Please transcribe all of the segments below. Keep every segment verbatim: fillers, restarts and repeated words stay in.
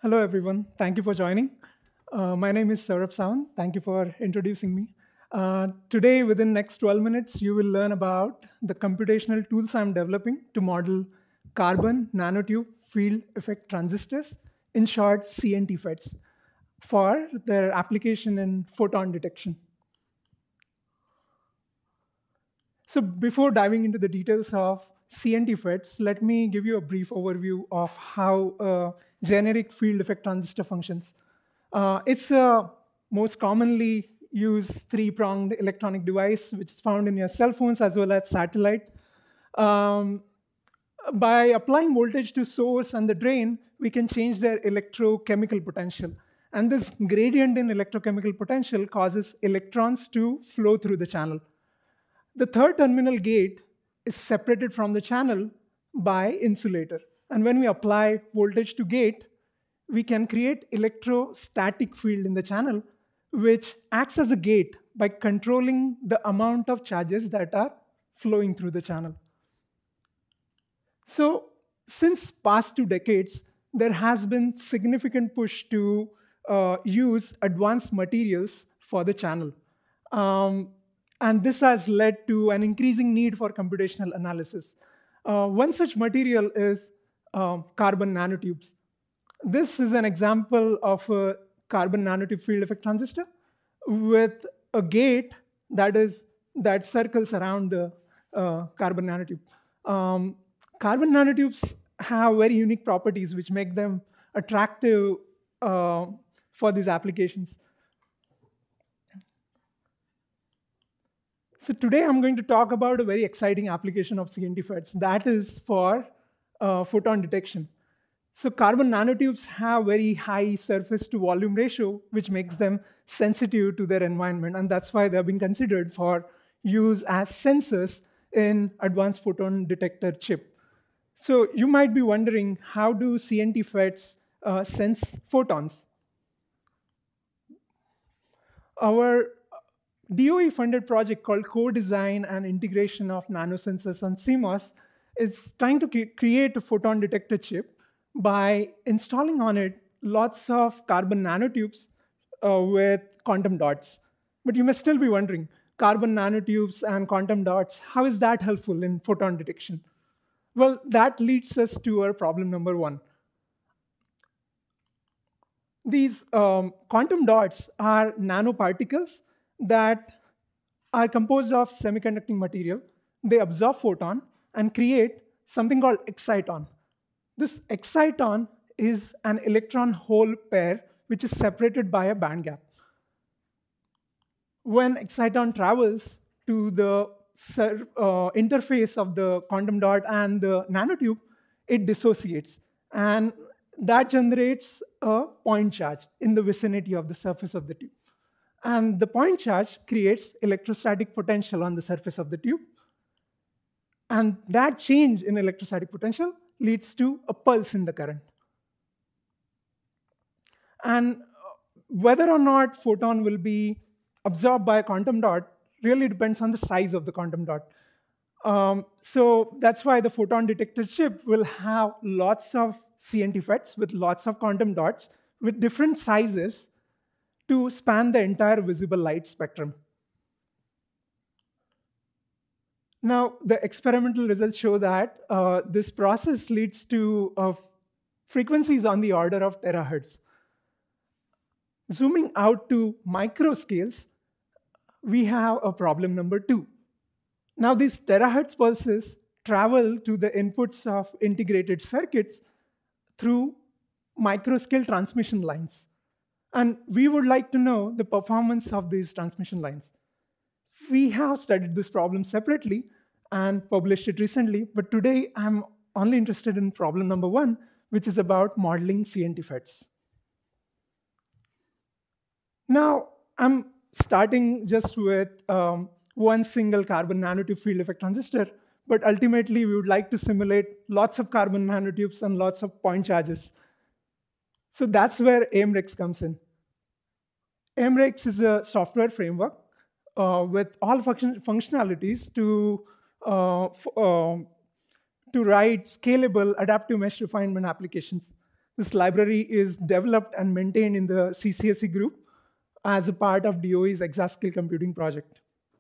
Hello, everyone. Thank you for joining. Uh, my name is Saurabh Sawant. Thank you for introducing me. Uh, today, within next twelve minutes, you will learn about the computational tools I'm developing to model carbon nanotube field effect transistors, in short, C N T F E Ts, for their application in photon detection. So before diving into the details of C N T F E Ts, let me give you a brief overview of how a generic field effect transistor functions. Uh, it's a most commonly used three-pronged electronic device, which is found in your cell phones as well as satellite. Um, by applying voltage to source and the drain, we can change their electrochemical potential. And this gradient in electrochemical potential causes electrons to flow through the channel. The third terminal gate is separated from the channel by insulator. And when we apply voltage to gate, we can create electrostatic field in the channel, which acts as a gate by controlling the amount of charges that are flowing through the channel. So since past two decades, there has been significant push to uh, use advanced materials for the channel. Um, And this has led to an increasing need for computational analysis. Uh, one such material is um, carbon nanotubes. This is an example of a carbon nanotube field effect transistor with a gate that is that circles around the uh, carbon nanotube. Um, carbon nanotubes have very unique properties which make them attractive uh, for these applications. So today I'm going to talk about a very exciting application of C N T F E Ts. That is for uh, photon detection. So carbon nanotubes have very high surface to volume ratio, which makes them sensitive to their environment. And that's why they're being considered for use as sensors in advanced photon detector chip. So you might be wondering, how do C N T F E Ts uh, sense photons? Our D O E-funded project called Co-Design and Integration of Nanosensors on C MOS is trying to create a photon detector chip by installing on it lots of carbon nanotubes uh, with quantum dots. But you may still be wondering, carbon nanotubes and quantum dots, how is that helpful in photon detection? Well, that leads us to our problem number one. These um, quantum dots are nanoparticles that are composed of semiconducting material. They absorb photon and create something called exciton. This exciton is an electron-hole pair which is separated by a band gap. When exciton travels to the uh, interface of the quantum dot and the nanotube, it dissociates. And that generates a point charge in the vicinity of the surface of the tube. And the point charge creates electrostatic potential on the surface of the tube. And that change in electrostatic potential leads to a pulse in the current. And whether or not photon will be absorbed by a quantum dot really depends on the size of the quantum dot. Um, so that's why the photon detector chip will have lots of C N T F E Ts with lots of quantum dots with different sizes to span the entire visible light spectrum. Now, the experimental results show that uh, this process leads to uh, frequencies on the order of terahertz. Zooming out to microscales, we have a problem number two. Now, these terahertz pulses travel to the inputs of integrated circuits through microscale transmission lines. And we would like to know the performance of these transmission lines. We have studied this problem separately and published it recently, but today I'm only interested in problem number one, which is about modeling C N T F E Ts. Now, I'm starting just with um, one single carbon nanotube field effect transistor, but ultimately we would like to simulate lots of carbon nanotubes and lots of point charges. So that's where AIMREX comes in. AIMREX is a software framework uh, with all function functionalities to, uh, uh, to write scalable adaptive mesh refinement applications. This library is developed and maintained in the C C S E group as a part of D O E's exascale computing project.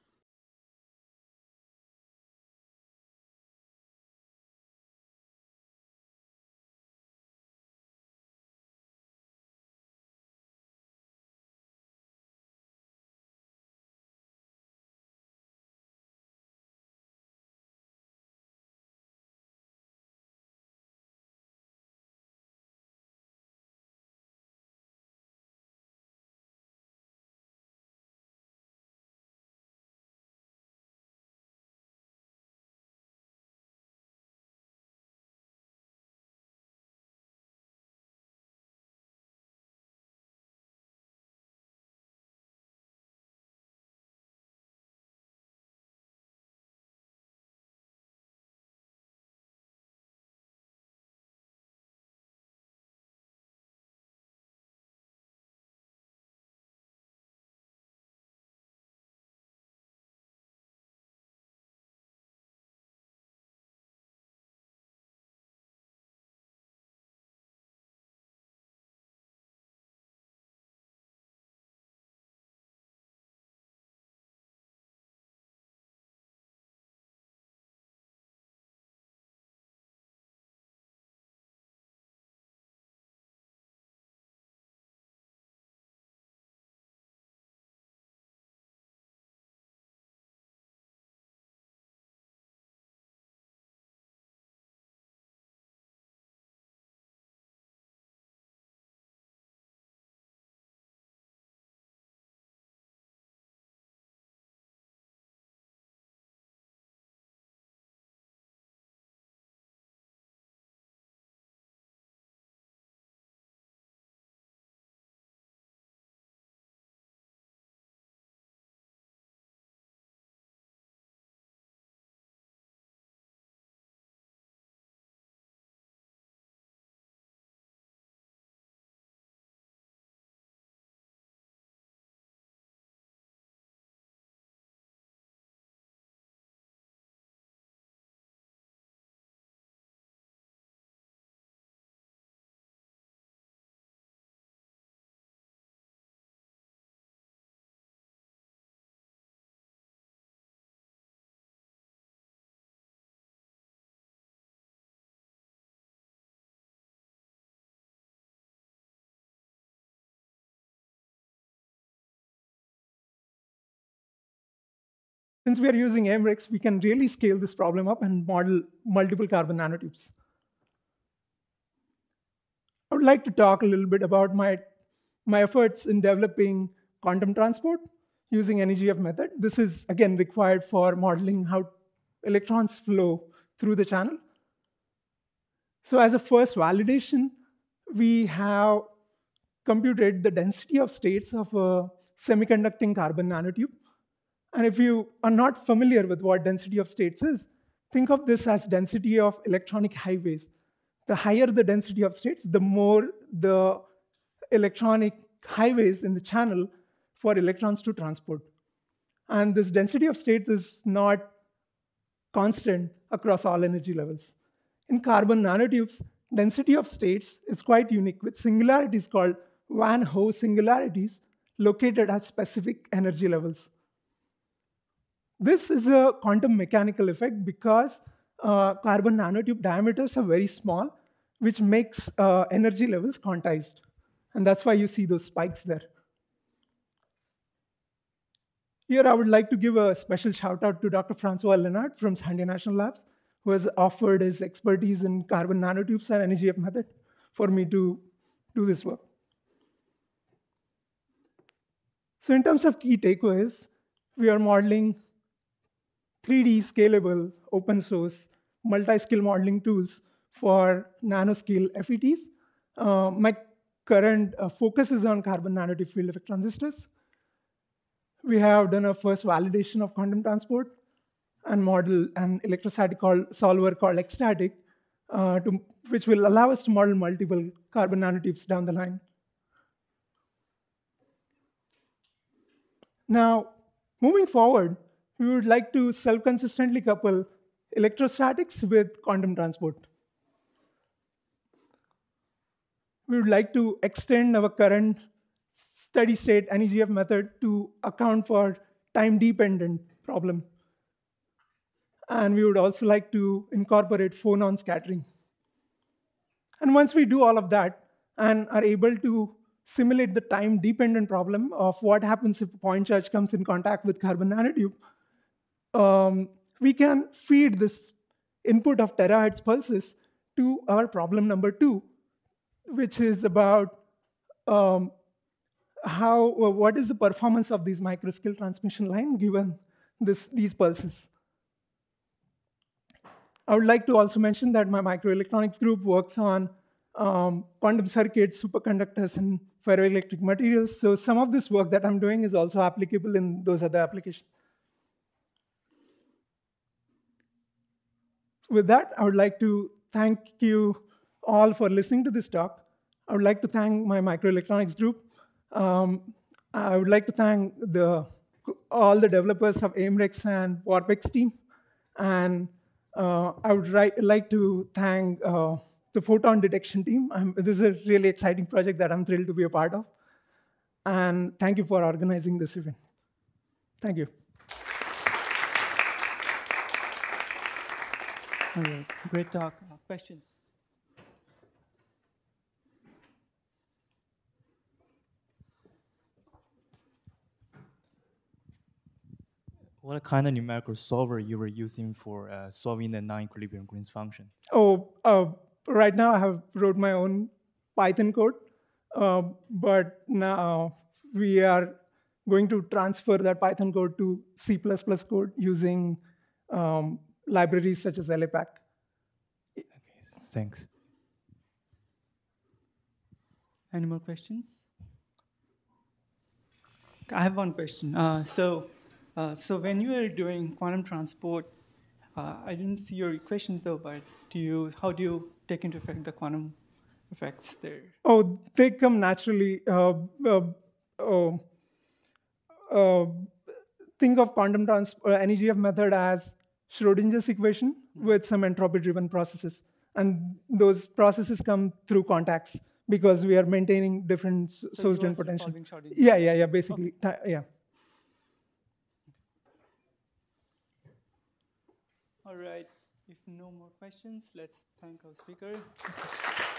Since we are using AMRICS, we can really scale this problem up and model multiple carbon nanotubes. I would like to talk a little bit about my, my efforts in developing quantum transport using N E G F method. This is, again, required for modeling how electrons flow through the channel. So as a first validation, we have computed the density of states of a semiconducting carbon nanotube. And if you are not familiar with what density of states is, think of this as density of electronic highways. The higher the density of states, the more the electronic highways in the channel for electrons to transport. And this density of states is not constant across all energy levels. In carbon nanotubes, density of states is quite unique, with singularities called Van Hoe singularities located at specific energy levels. This is a quantum mechanical effect because uh, carbon nanotube diameters are very small, which makes uh, energy levels quantized. And that's why you see those spikes there. Here, I would like to give a special shout out to Doctor Francois Lennart from Sandia National Labs, who has offered his expertise in carbon nanotubes and N E G F method for me to do this work. So in terms of key takeaways, we are modeling three D scalable, open source, multi-scale modeling tools for nanoscale F E Ts. Uh, my current uh, focus is on carbon nanotube field effect transistors. We have done a first validation of quantum transport and model an electrostatic call, solver called Ecstatic, uh, to, which will allow us to model multiple carbon nanotubes down the line. Now, moving forward, we would like to self-consistently couple electrostatics with quantum transport. we would like to extend our current steady state N E G F method to account for time-dependent problem. And we would also like to incorporate phonon scattering. And once we do all of that and are able to simulate the time-dependent problem of what happens if a point charge comes in contact with carbon nanotube, um, we can feed this input of terahertz pulses to our problem number two, which is about um, how, uh, what is the performance of these microscale transmission line given this, these pulses. I would like to also mention that my microelectronics group works on um, quantum circuits, superconductors, and ferroelectric materials. So some of this work that I'm doing is also applicable in those other applications. With that, I would like to thank you all for listening to this talk. I would like to thank my microelectronics group. Um, I would like to thank the, all the developers of AIMREX and WarpX team. And uh, I would like to thank uh, the photon detection team. I'm, this is a really exciting project that I'm thrilled to be a part of. And thank you for organizing this event. Thank you. All right, great talk. Uh, questions? What kind of numerical solver you were using for uh, solving the non-equilibrium Green's function? Oh, uh, right now I have wrote my own Python code, uh, but now we are going to transfer that Python code to C plus plus code using um, libraries such as L A P A C. Okay, thanks. Any more questions? I have one question. Uh, so, uh, so when you are doing quantum transport, uh, I didn't see your equations though, but do you, how do you take into effect the quantum effects there? Oh, they come naturally. Uh, uh, oh, uh, think of quantum trans uh, N E G F method as Schrodinger's equation mm-hmm. with some entropy-driven processes. And those processes come through contacts because we are maintaining different so source-drain potential. Yeah, yeah, yeah, basically, okay. yeah. All right, if no more questions, let's thank our speaker.